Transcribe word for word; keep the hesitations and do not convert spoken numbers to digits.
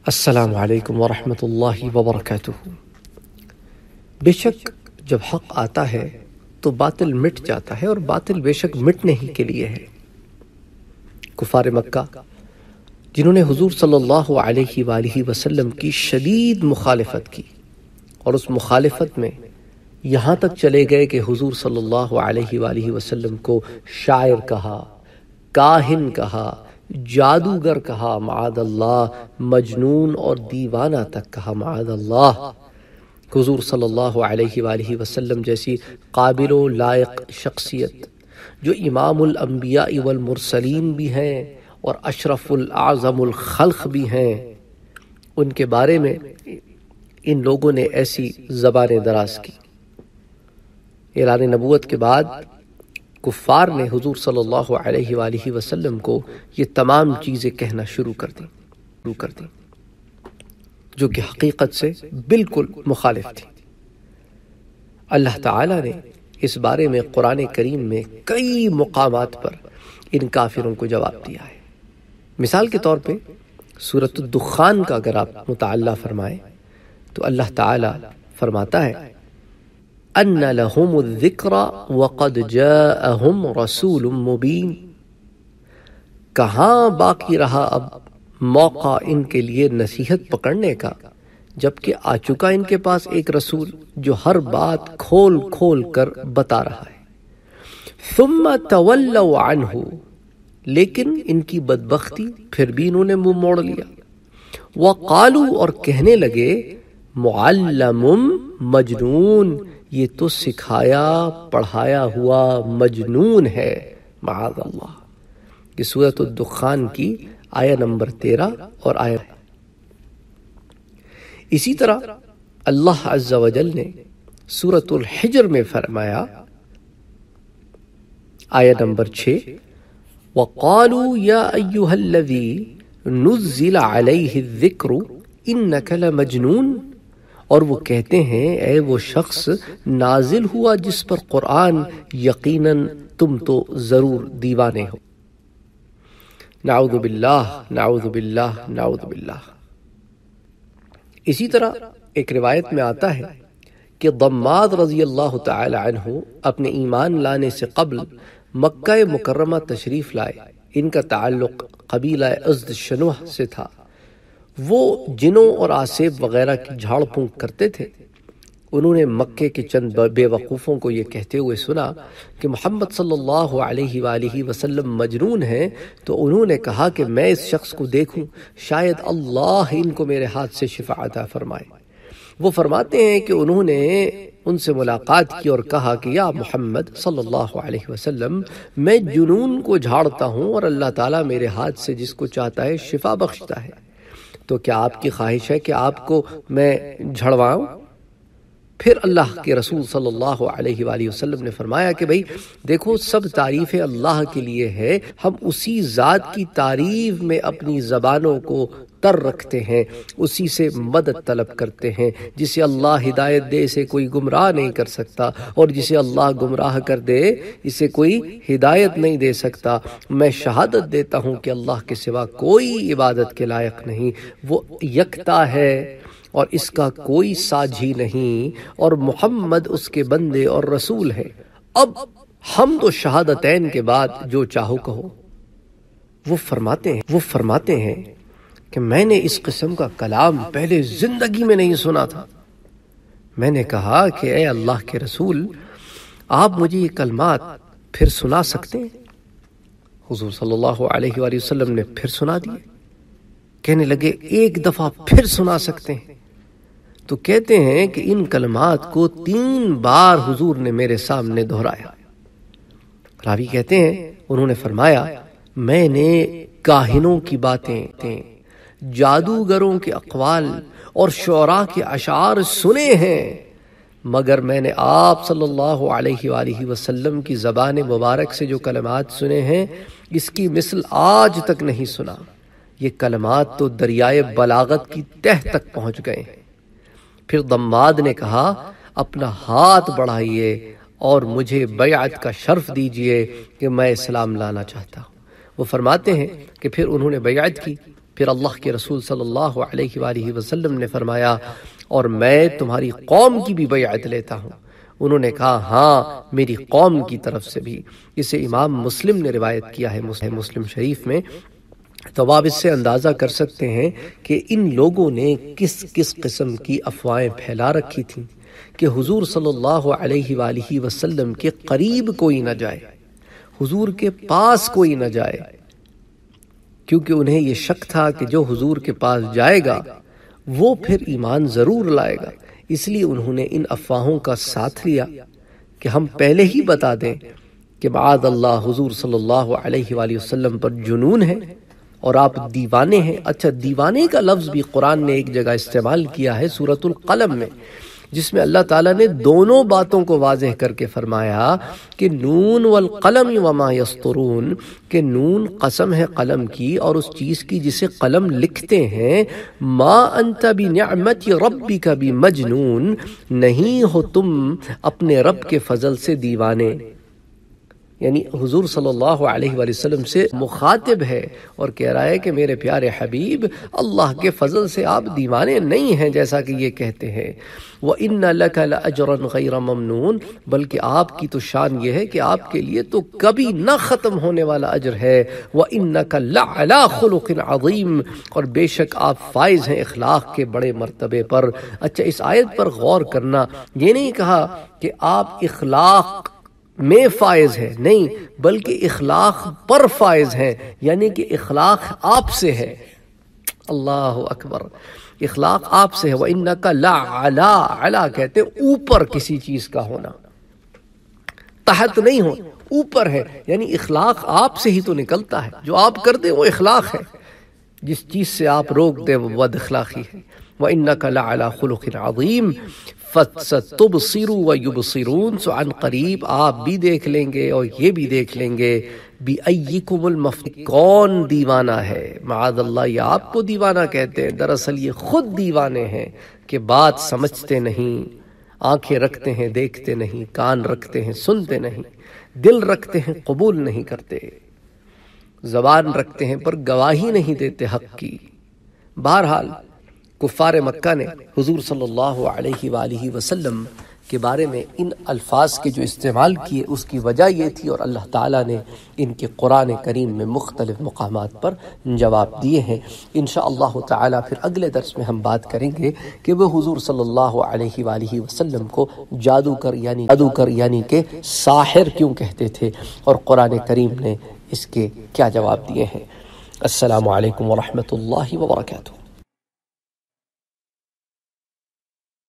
السلام علیکم ورحمۃ اللہ وبرکاتہ۔ بے شک جب حق آتا ہے تو باطل مٹ جاتا ہے، اور باطل بے شک مٹنے ہی کے لیے ہے۔ کفار مکہ جنہوں نے حضور صلی اللہ علیہ وآلہ وسلم کی شدید مخالفت کی، اور اس مخالفت میں یہاں تک چلے گئے کہ حضور صلی اللہ علیہ وآلہ وسلم کو شاعر کہا، کاہن کہا، جادوگر کہا معاذ اللہ، مجنون اور دیوانہ تک کہا معاذ اللہ۔ حضور صلی اللہ علیہ وآلہ وسلم جیسی قابل و لائق شخصیت، جو امام الانبیاء والمرسلین بھی ہیں اور اشرف الاعظم الخلق بھی ہیں، ان کے بارے میں ان لوگوں نے ایسی زبانیں دراز کی۔ اعلان نبوت کے بعد کفار نے حضور صلی اللہ علیہ وآلہ وسلم کو یہ تمام چیزیں کہنا شروع کر دیں شروع کر دیں جو کہ حقیقت سے بالکل مخالف تھی۔ اللہ تعالیٰ نے اس بارے میں قرآن کریم میں کئی مقامات پر ان کافروں کو جواب دیا ہے۔ مثال کے طور پہ سورۃ الدخان کا اگر آپ مطالعہ فرمائیں تو اللہ تعالیٰ فرماتا ہے ان لهم الذکر وقد جاءهم رسول مبین۔ کہاں باقی رہا اب موقع ان کے لیے نصیحت پکڑنے کا، جبکہ آ چکا ان کے پاس ایک رسول جو ہر بات کھول کھول کر بتا رہا ہے۔ ثم تولوا عنہ، لیکن ان کی بدبختی پھر بھی انہوں نے منہ موڑ لیا۔ وقالوا، اور کہنے لگے معلم مجنون، یہ تو سکھایا پڑھایا ہوا مجنون ہے معاذ اللہ۔ یہ سورۃ الدخان کی آیہ نمبر تیرہ اور آیہ۔ اسی طرح اللہ عز و جل نے سورۃ الحجر میں فرمایا آیہ نمبر چھ، وَقَالُوا يَا أَيُّهَا الَّذِي نُزِّلَ عَلَيْهِ الذِّكْرُ إِنَّكَ لَمَجْنُونَ، اور وہ کہتے ہیں اے وہ شخص نازل ہوا جس پر قرآن، یقیناً تم تو ضرور دیوانے ہو۔ نعوذ باللہ نعوذ باللہ نعوذ باللہ۔ اسی طرح ایک روایت میں آتا ہے کہ ضماد رضی اللہ تعالی عنہ اپنے ایمان لانے سے قبل مکہ مکرمہ تشریف لائے۔ ان کا تعلق قبیلہ ازد شنوہ سے تھا۔ وہ جنوں اور آسیب وغیرہ کی جھاڑ پھونک کرتے تھے۔ انہوں نے مکے کے چند بے وقوفوں کو یہ کہتے ہوئے سنا کہ محمد صلی اللہ علیہ وآلہ وسلم مجنون ہیں، تو انہوں نے کہا کہ میں اس شخص کو دیکھوں، شاید اللہ ان کو میرے ہاتھ سے شفا عطا فرمائے۔ وہ فرماتے ہیں کہ انہوں نے ان سے ملاقات کی اور کہا کہ یا محمد صلی اللہ علیہ وسلم، میں جنون کو جھاڑتا ہوں اور اللہ تعالیٰ میرے ہاتھ سے جس کو چاہتا ہے شفا بخشتا ہے، تو کیا آپ کی خواہش ہے کہ آپ کو میں جھڑواؤں؟ پھر اللہ کے رسول صلی اللہ علیہ وآلہ وسلم نے فرمایا کہ بھئی دیکھو، سب تعریفیں اللہ کے لیے ہے، ہم اسی ذات کی تعریف میں اپنی زبانوں کو تر رکھتے ہیں، اسی سے مدد طلب کرتے ہیں۔ جسے اللہ ہدایت دے اسے کوئی گمراہ نہیں کر سکتا، اور جسے اللہ گمراہ کر دے اسے کوئی ہدایت نہیں دے سکتا۔ میں شہادت دیتا ہوں کہ اللہ کے سوا کوئی عبادت کے لائق نہیں، وہ یکتا ہے اور اس کا کوئی ساجھی نہیں، اور محمد اس کے بندے اور رسول ہے۔ اب ہم تو شہادتین کے بعد جو چاہو کہو۔ وہ فرماتے ہیں وہ فرماتے ہیں کہ میں نے اس قسم کا کلام پہلے زندگی میں نہیں سنا تھا۔ میں نے کہا کہ اے اللہ کے رسول، آپ مجھے یہ کلمات پھر سنا سکتے ہیں؟ حضور صلی اللہ علیہ وآلہ وسلم نے پھر سنا دیے۔ کہنے لگے ایک دفعہ پھر سنا سکتے ہیں؟ تو کہتے ہیں کہ ان کلمات کو تین بار حضور نے میرے سامنے دہرایا۔ راوی کہتے ہیں انہوں نے فرمایا، میں نے کاہنوں کی باتیں، جادوگروں کے اقوال اور شعراء کے اشعار سنے ہیں، مگر میں نے آپ صلی اللہ علیہ وآلہ وسلم کی زبان مبارک سے جو کلمات سنے ہیں، اس کی مثل آج تک نہیں سنا۔ یہ کلمات تو دریائے بلاغت کی تہ تک پہنچ گئے ہیں۔ پھر ضماد نے کہا، اپنا ہاتھ بڑھائیے اور مجھے بیعت کا شرف دیجئے کہ میں اسلام لانا چاہتا ہوں۔ وہ فرماتے ہیں کہ پھر انہوں نے بیعت کی پھر اللہ کے رسول صلی اللہ علیہ وآلہ وسلم نے فرمایا اور میں تمہاری قوم کی بھی بیعت لیتا ہوں۔ انہوں نے کہا ہاں میری قوم کی طرف سے بھی۔ اسے امام مسلم نے روایت کیا ہے مسلم شریف میں۔ تو آپ اس سے اندازہ کر سکتے ہیں کہ ان لوگوں نے کس کس قسم کی افواہیں پھیلا رکھی تھیں کہ حضور صلی اللہ علیہ وآلہ وسلم کے قریب کوئی نہ جائے، حضور کے پاس کوئی نہ جائے، کیونکہ انہیں یہ شک تھا کہ جو حضور کے پاس جائے گا وہ پھر ایمان ضرور لائے گا۔ اس لیے انہوں نے ان افواہوں کا ساتھ لیا کہ ہم پہلے ہی بتا دیں کہ معاذ اللہ حضور صلی اللہ علیہ وآلہ وسلم پر جنون ہے اور آپ دیوانے ہیں۔ اچھا، دیوانے کا لفظ بھی قرآن نے ایک جگہ استعمال کیا ہے سورۃ القلم میں، جس میں اللہ تعالیٰ نے دونوں باتوں کو واضح کر کے فرمایا کہ نون والقلم وما یسطرون، کہ نون قسم ہے قلم کی اور اس چیز کی جسے قلم لکھتے ہیں، ما انت بنعمت ربک بمجنون، نہیں ہو تم اپنے رب کے فضل سے دیوانے۔ یعنی حضور صلی اللہ علیہ وآلہ وسلم سے مخاطب ہے اور کہہ رہا ہے کہ میرے پیارے حبیب، اللہ کے فضل سے آپ دیوانے نہیں ہیں جیسا کہ یہ کہتے ہیں۔ وَإِنَّ لَكَ لَأَجْرًا غَيْرَ مَمْنُونَ، بلکہ آپ کی تو شان یہ ہے کہ آپ کے لیے تو کبھی نہ ختم ہونے والا اجر ہے۔ وَإِنَّكَ لَعَلَىٰ خُلُقٍ عَظِيمٍ، اور بے شک آپ فائز ہیں اخلاق کے بڑے مرتبے پر۔ اچھا، اس آیت پر غور کرنا، یہ نہیں کہا کہ آپ اخلاق میں فائز ہے، نہیں، بلکہ اخلاق پر فائز ہیں، یعنی کہ اخلاق آپ سے ہے۔ اللہ اکبر، اخلاق آپ سے ہے۔ وَإِنَّكَ لَعَلَىٰ، عَلَىٰ کہتے ہیں اوپر کسی چیز کا ہونا، تحت نہیں ہو، اوپر ہے، یعنی اخلاق آپ سے ہی تو نکلتا ہے، جو آپ کر دیں وہ اخلاق ہے، جس چیز سے آپ روک دیں وہ بد اخلاقی ہے۔ وَإِنَّكَ لَعَلَىٰ خُلُقٍ عَظِيمٍ فَسَتُبْصِرُ وَيُبْصِرُونَ، سو عن قریب آپ بھی دیکھ لیں گے اور یہ بھی دیکھ لیں گے۔ بِأَيِّكُمُ الْمَفْتُونُ، کون دیوانہ ہے؟ معاذ اللہ، یہ آپ کو دیوانہ کہتے ہیں، دراصل یہ خود دیوانے ہیں کہ بات سمجھتے نہیں، آنکھیں رکھتے ہیں دیکھتے نہیں، کان رکھتے ہیں سنتے نہیں، دل رکھتے ہیں قبول نہیں کرتے، زبان رکھتے ہیں پر گواہی نہیں دیتے حق کی۔ بہرحال کفار مکہ نے حضور صلی اللہ علیہ وآلہ وسلم کے بارے میں ان الفاظ کے جو استعمال کیے اس کی وجہ یہ تھی، اور اللہ تعالیٰ نے ان کے قرآن کریم میں مختلف مقامات پر جواب دیے ہیں۔ انشاءاللہ تعالیٰ پھر اگلے درس میں ہم بات کریں گے کہ وہ حضور صلی اللہ علیہ وآلہ وسلم کو جادوگر یعنی جادوگر یعنی کہ ساحر کیوں کہتے تھے، اور قرآن کریم نے اس کے کیا جواب دیے ہیں۔ السلام علیکم ورحمۃ اللہ وبرکاتہ۔